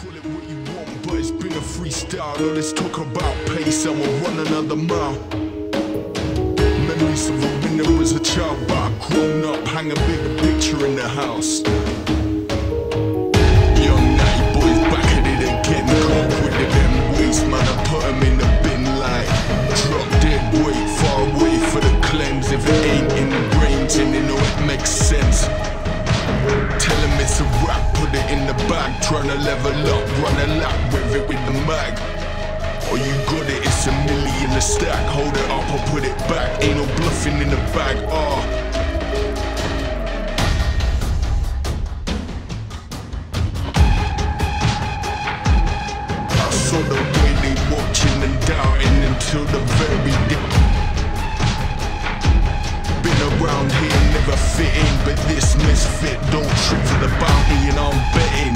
Call it what you want, but it's been a freestyle. All this talk about pace, I'ma run another mile. Memories of a winner as a child, but I've grown up, hang a bigger picture in the house. Young natty boys back at it again, can't quit it them ways, man, I put them in the bin like drop dead weight, far away for the claims. If it ain't in the brains, then you know it makes sense. Tell him it's a rap, put it in the bag, tryna level up, run a lap with it with the mag. Oh, you got it, it's a milli in the stack, hold it up or put it back, ain't no bluffing in the bag, I saw the way they watching and doubting until the very dip. Been around here, never fit in, but this misfit don't trip for the bounty and I'm betting.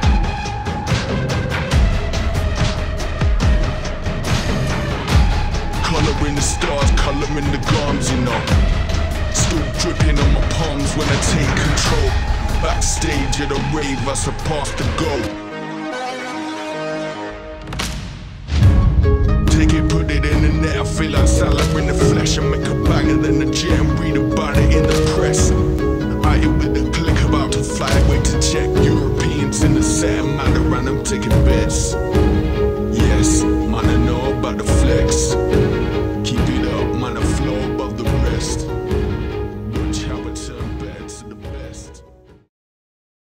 Colouring the stars, colouring the garms, you know. Still dripping on my palms when I take control. Backstage at a rave, I surpass the goal. Take it, put it in the net, I feel like Salah in the flesh and make a